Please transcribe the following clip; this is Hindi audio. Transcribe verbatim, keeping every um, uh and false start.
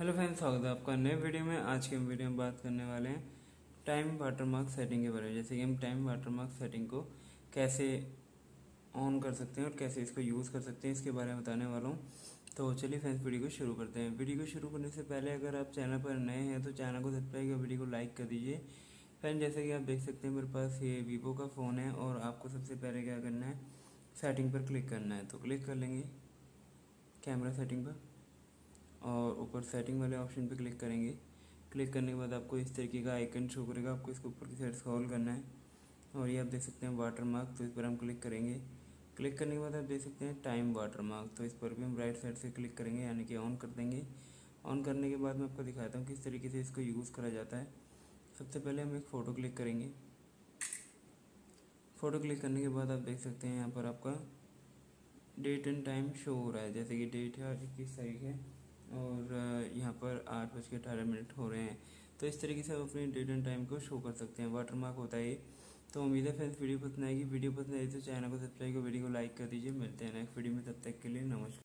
हेलो फ्रेंड्स, स्वागत है आपका नए वीडियो में। आज के वीडियो में बात करने वाले हैं टाइम वाटरमार्क सेटिंग के बारे में। जैसे कि हम टाइम वाटरमार्क सेटिंग को कैसे ऑन कर सकते हैं और कैसे इसको यूज़ कर सकते हैं, इसके बारे में बताने वाला हूँ। तो चलिए फ्रेंड्स, वीडियो को शुरू करते हैं। वीडियो को शुरू करने से पहले अगर आप चैनल पर नए हैं तो चैनल को सब्सक्राइब कर वीडियो को लाइक कर दीजिए। फ्रेंड, जैसे कि आप देख सकते हैं मेरे पास ये वीवो का फ़ोन है और आपको सबसे पहले क्या करना है, सेटिंग पर क्लिक करना है। तो क्लिक कर लेंगे कैमरा सेटिंग पर और ऊपर सेटिंग वाले ऑप्शन पे क्लिक करेंगे। क्लिक करने के बाद आपको इस तरीके का आइकन शो करेगा, आपको इसको ऊपर की साइड स्क्रॉल करना है और ये आप देख सकते हैं वाटर मार्क, तो इस पर हम क्लिक करेंगे। क्लिक करने के बाद आप देख सकते हैं टाइम वाटर मार्क, तो इस पर भी हम राइट साइड से क्लिक करेंगे, यानी कि ऑन कर देंगे। ऑन करने के बाद मैं आपको दिखाता हूँ किस तरीके से इसको यूज़ करा जाता है। सबसे पहले हम एक फ़ोटो क्लिक करेंगे। फ़ोटो क्लिक करने के बाद आप देख सकते हैं यहाँ पर आपका डेट एंड टाइम शो हो रहा है। जैसे कि डेट है इक्कीस तारीख है और यहाँ पर आठ बज के अठारह मिनट हो रहे हैं। तो इस तरीके से आप अपने डेट एंड टाइम को शो कर सकते हैं। वाटरमार्क होता है ये। तो उम्मीद है फ्रेंड्स वीडियो पसंद आएगी। वीडियो पसंद आई तो चैनल को सब्सक्राइब कर वीडियो को लाइक कर दीजिए। मिलते हैं नेक्स्ट वीडियो में, तब तक के लिए नमस्कार।